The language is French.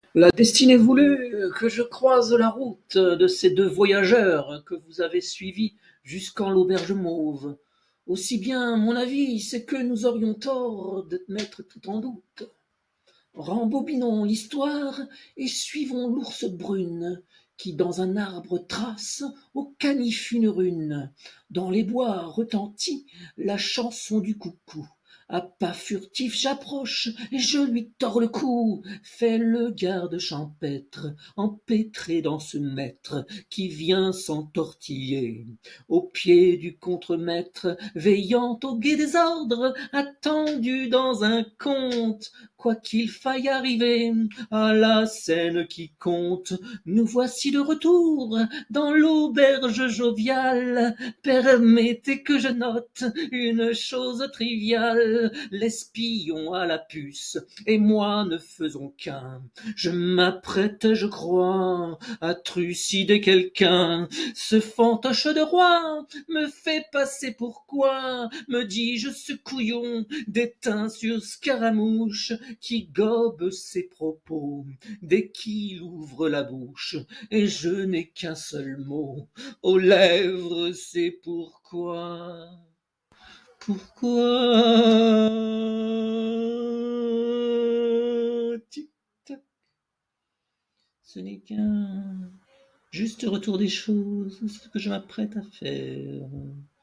La destinée voulut que je croise la route de ces deux voyageurs que vous avez suivis jusqu'en l'auberge mauve. Aussi bien, mon avis, c'est que nous aurions tort de mettre tout en doute. Rembobinons l'histoire et suivons l'ours brune qui dans un arbre trace au canif une rune. Dans les bois retentit la chanson du coucou. À pas furtifs j'approche et je lui tords le cou. Fais le garde champêtre, empêtré dans ce maître qui vient s'entortiller. Au pied du contremaître, veillant au gai des ordres, attendu dans un conte, quoi qu'il faille arriver à la scène qui compte, nous voici de retour dans l'auberge joviale. Permettez que je note une chose triviale. L'espion à la puce et moi ne faisons qu'un. Je m'apprête, je crois, à trucider quelqu'un. Ce fantoche de roi me fait passer pour quoi, me dis-je ce couillon déteint sur Scaramouche qui gobe ses propos dès qu'il ouvre la bouche, et je n'ai qu'un seul mot aux lèvres, c'est pourquoi. Pourquoi tic-tac, ce n'est qu'un juste retour des choses, ce que je m'apprête à faire.